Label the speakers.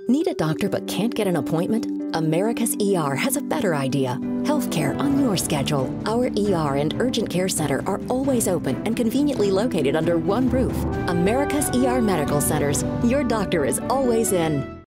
Speaker 1: Need a doctor but can't get an appointment? America's ER has a better idea. Healthcare on your schedule. Our ER and urgent care center are always open and conveniently located under one roof. America's ER Medical Centers. Your doctor is always in.